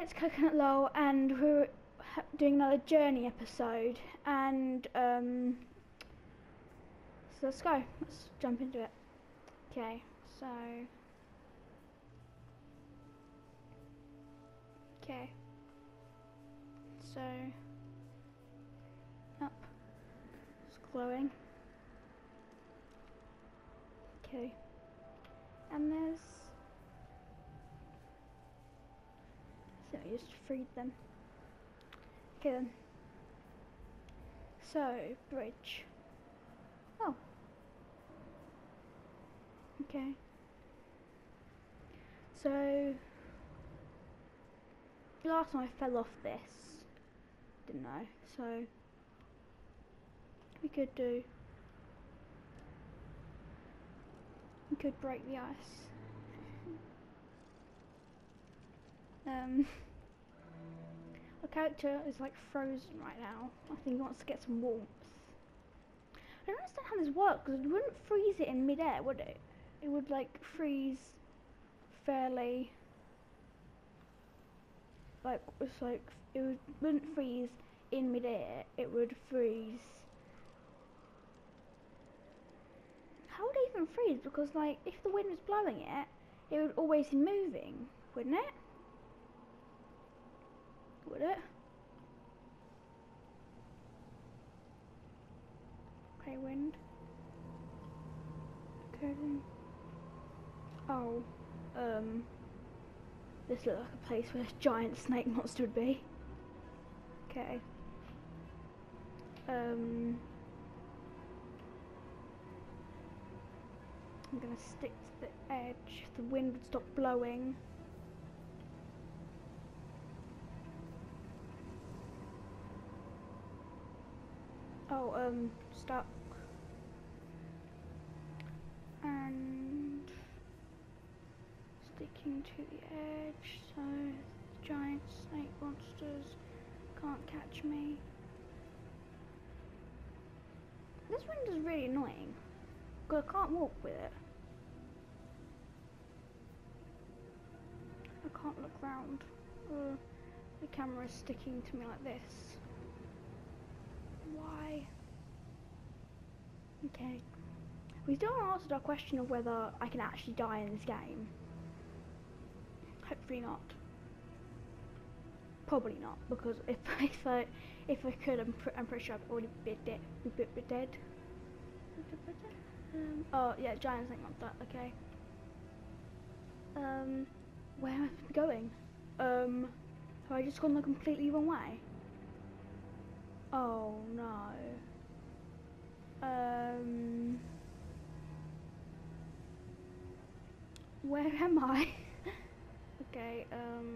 it's Coconut Lol, and we're doing another journey episode. And so let's go. Let's jump into it. Okay, so so up. It's glowing. Okay, and there's. So I just freed them. Okay then. So, bridge. Oh. Okay. So, last time I fell off this, didn't I? So, we could break the ice. Our character is like frozen right now. I think he wants to get some warmth. I don't understand how this works, because it wouldn't freeze it in mid-air, would it? It would like freeze fairly, like, it's like, wouldn't freeze in mid-air, it would freeze. How would it even freeze? Because like, if the wind was blowing it, it would always be moving, wouldn't it? Would it? Okay, wind. Okay then. Oh, this looks like a place where a giant snake monster would be. Okay. I'm gonna stick to the edge. The wind would stop blowing. Oh, stuck. And sticking to the edge, so the giant snake monsters can't catch me. This wind is really annoying, because I can't walk with it. I can't look round. The camera is sticking to me like this. Why? Okay. We still haven't answered our question of whether I can actually die in this game. Hopefully not. Probably not, because if I could, I'm pretty sure I'd already be dead. Oh yeah, giant snake monster. Okay. Where am I going? Have I just gone the completely wrong way? Oh no. Where am I? Okay,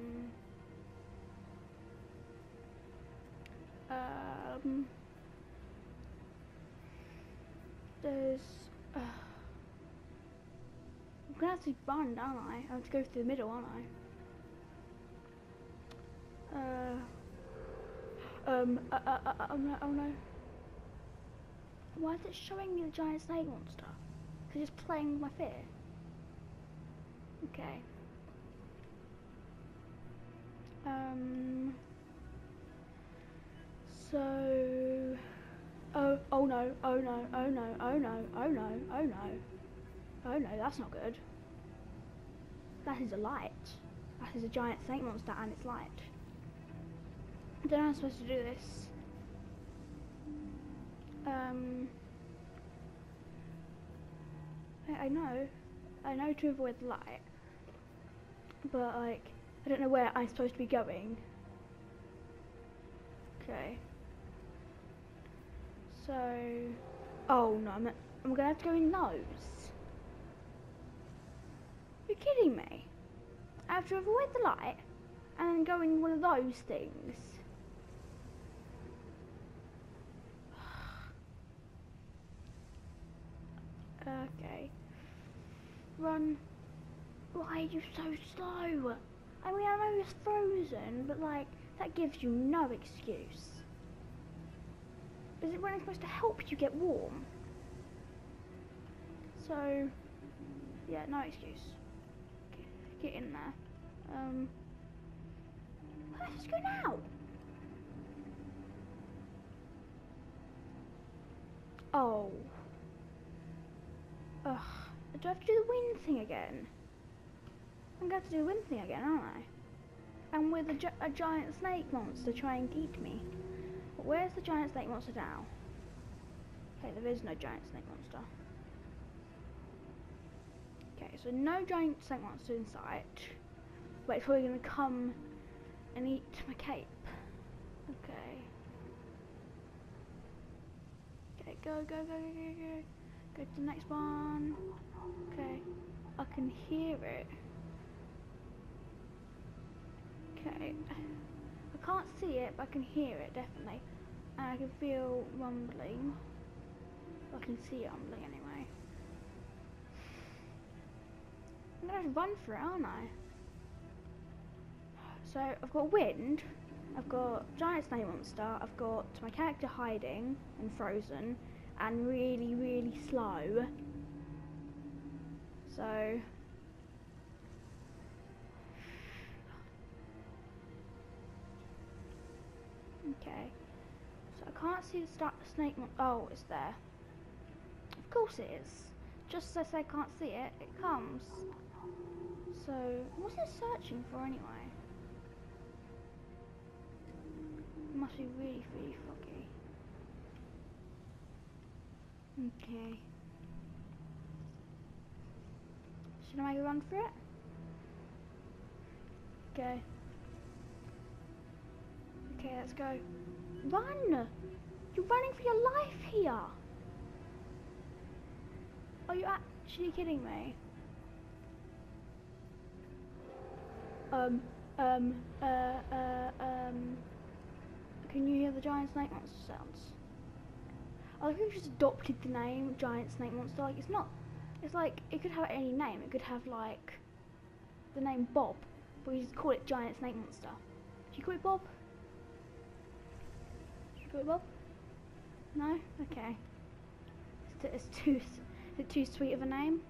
there's, I'm gonna have to run, aren't I? I have to go through the middle, aren't I? Oh no, oh no. Why is it showing me the giant snake monster? Because it's playing with my fear. Okay. So... oh no, oh no, oh no, oh no, oh no, oh no. Oh no, that's not good. That is a light. That is a giant snake monster and it's light. I don't know how I'm supposed to do this. I know to avoid the light, but like, I don't know where I'm supposed to be going. Okay. So, oh no, I'm gonna have to go in those. You're kidding me? I have to avoid the light and then go in one of those things. Okay. Run. Why are you so slow? I mean, I know it's frozen, but like, that gives you no excuse. Is it when it's supposed to help you get warm? So, yeah, no excuse. Get in there. Let's go now. Oh. Ugh. Do I have to do the wind thing again? I'm going to have to do the wind thing again, aren't I? And with a giant snake monster trying to eat me. But where's the giant snake monster now? Okay, there is no giant snake monster. Okay, so no giant snake monster in sight. But it's probably going to come and eat my cape. Okay. Okay, go, go, go, go, go, go. Go to the next one. Okay. I can hear it. Okay. I can't see it, but I can hear it, definitely. And I can feel rumbling. I can see it rumbling anyway. I'm gonna have to run for it, aren't I? So, I've got wind. I've got giant snake monster. I've got my character hiding and frozen. And really, really slow. So... Okay. So I can't see the snake mon- oh, it's there. Of course it is. Just as I can't see it, it comes. So, what's it searching for anyway? It must be really, really foggy. Okay. Should I make a run for it? Okay. Okay, let's go. Run! You're running for your life here! Are you actually kidding me? Can you hear the giant snake monster sounds? I think we've just adopted the name giant snake monster. Like, it's like, it could have any name. It could have, like, the name Bob, but we just call it giant snake monster. Do you call it Bob? Do you call it Bob? No? Okay. Is it too sweet of a name?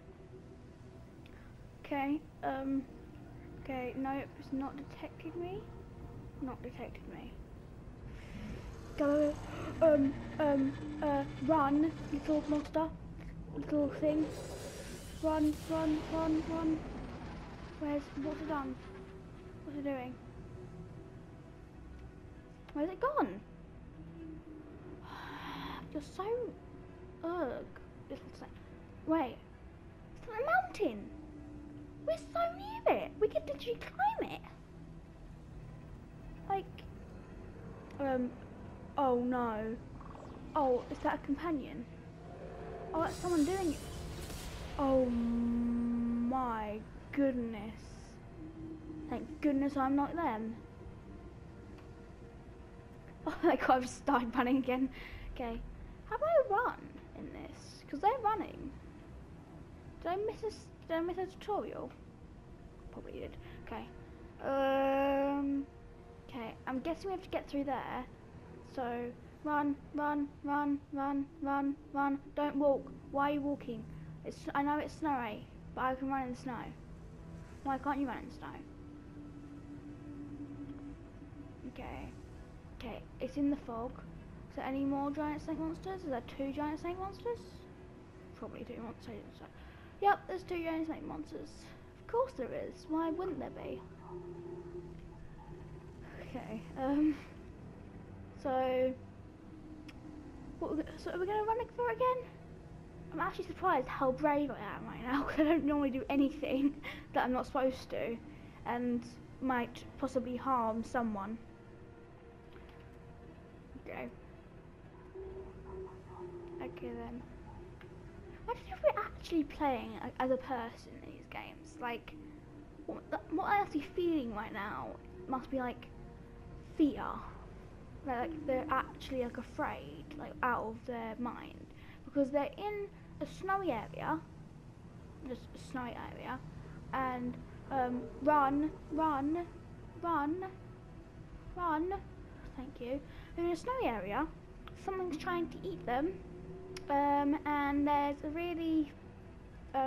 Okay, okay, nope, it's not detected me. Not detected me. Go, run, little monster, little thing. Run, run, run, run. What's it done? What's it doing? Where's it gone? You're so, ugh, little thing. Wait, it's on a mountain. We're so near it. We could literally climb it. Like, oh no. Oh, is that a companion? Oh, that's someone doing it. Oh my goodness. Thank goodness I'm not them. Oh my god, I've started running again. Okay. How do I run in this? Because they're running. Did I miss a tutorial? Probably did. Okay. Okay, I'm guessing we have to get through there. So, run, run, run, run, run, run. Don't walk. Why are you walking? I know it's snowy, but I can run in the snow. Why can't you run in the snow? Okay. Okay, it's in the fog. Is there any more giant snake monsters? Is there 2 giant snake monsters? Probably 2 monsters. Yep, there's 2 giant snake monsters. Of course there is. Why wouldn't there be? Okay, so are we going to run for it again? I'm actually surprised how brave I am right now, because I don't normally do anything that I'm not supposed to, and might possibly harm someone. Okay. Okay then. I don't know if we're actually playing as a person in these games. Like, what I'm actually feeling right now must be like fear. Like they're actually like afraid, like out of their mind, because they're in a snowy area, just a snowy area, and run, run, run, run. Thank you. They're in a snowy area. Something's trying to eat them. And there's a really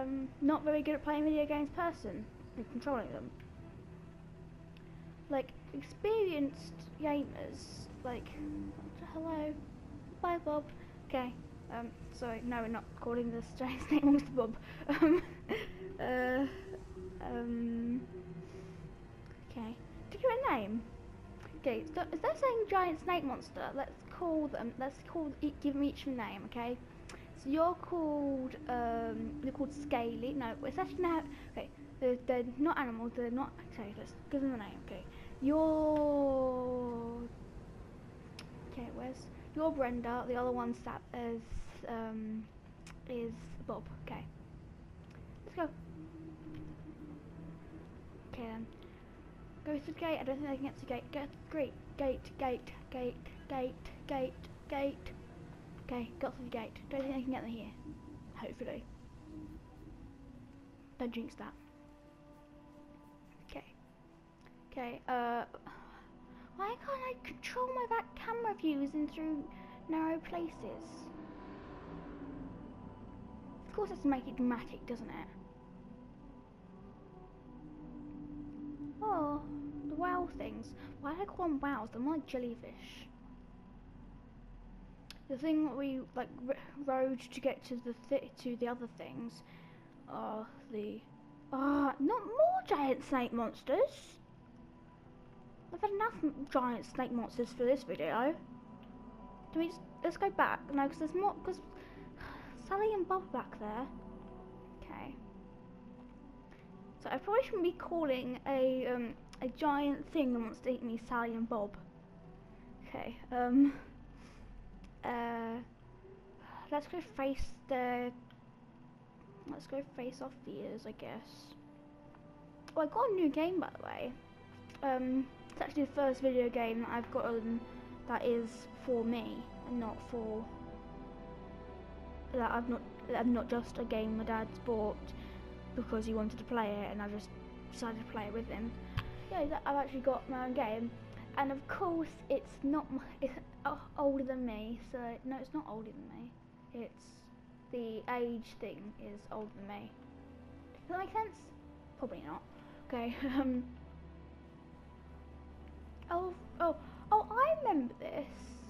not very good at playing video games person and controlling them. Like, experienced gamers, like, hello, bye Bob. Okay, sorry, no, we're not calling this Giant Snake Monster Bob. uh, okay, do you get a name? Okay, so instead of saying Giant Snake Monster, let's give them each a name, okay? So you're called Scaly. No, it's actually now, okay, they're not animals, they're not, okay, let's give them a name, okay. You're Brenda, the other one's is Bob, okay. Let's go. Okay then. Go to the gate, I don't think they can get to the gate. Get to the gate. Okay, got to the gate. Don't think they can get there here. Hopefully. Don't jinx that. Okay. Okay, why can't I control my back camera views in through narrow places? Of course it's to make it dramatic, doesn't it? Oh, the wow things. Why do I call them wows? They're more like jellyfish. The thing that we like rode to get to the other things are not more giant snake monsters. I've had enough giant snake monsters for this video. Let's go back? No, because there's more. Because Sally and Bob back there. Okay. So I probably shouldn't be calling a giant thing that wants to eat me Sally and Bob. Okay. Let's go face off fears, I guess. Oh, I got a new game, by the way. It's actually the first video game that I've gotten that is for me and not for I'm not just a game my dad's bought because he wanted to play it and I just decided to play it with him. Yeah, I've actually got my own game, and of course it's older than me. So no, it's not older than me. It's the age thing is older than me. Does that make sense? Probably not. Okay. Oh, I remember this.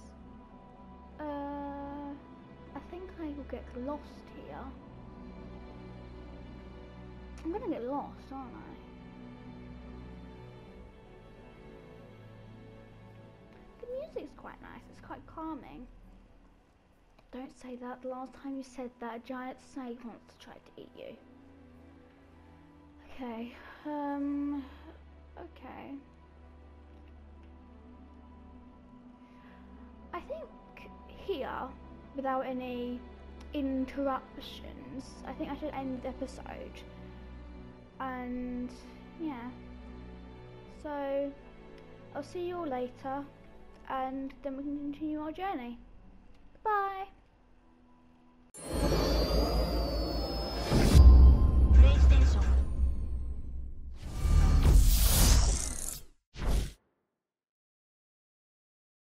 I think I will get lost here. I'm gonna get lost, aren't I? The music's quite nice, it's quite calming. Don't say that. The last time you said that, a giant snake monster tried to eat you. Okay, okay. I think here, without any interruptions, I think I should end the episode. And yeah, so I'll see you all later, and then we can continue our journey. Bye.